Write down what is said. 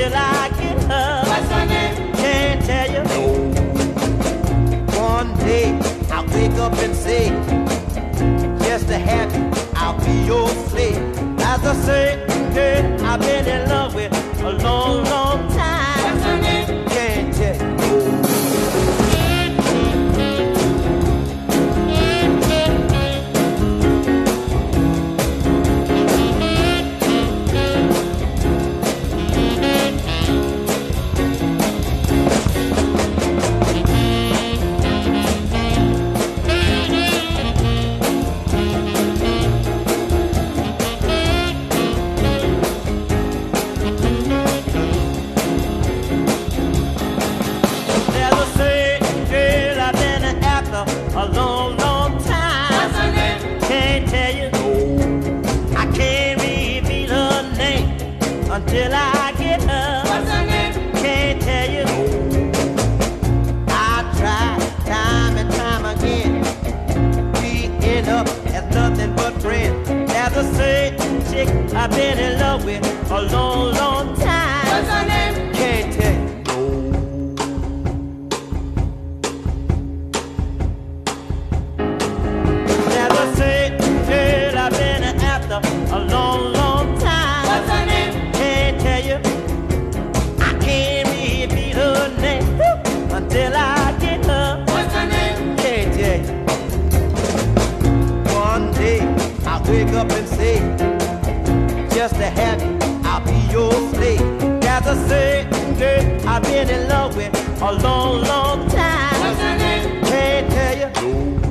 until I get her. What's her name? Can't tell you. One day I'll wake up and say, just to have you, I'll be your slave. As I say, girl, I've been in love with a long, long time. What's her name? Can't tell you. A long, long time. What's her name? Can't tell you. I can't reveal her name until I get her. What's her name? Can't tell you. I tried time and time again. We end up as nothing but friends. There's a certain chick I've been in love with a long, long time. What's her name? Can't tell you. A long, long time. What's her name? Can't tell you. I can't repeat her name until I get her. What's her name? Can't tell you. One day I'll wake up and say, just to have you, I'll be your slave. There's a certain girl I've been in love with a long, long time. What's her name? Can't tell you.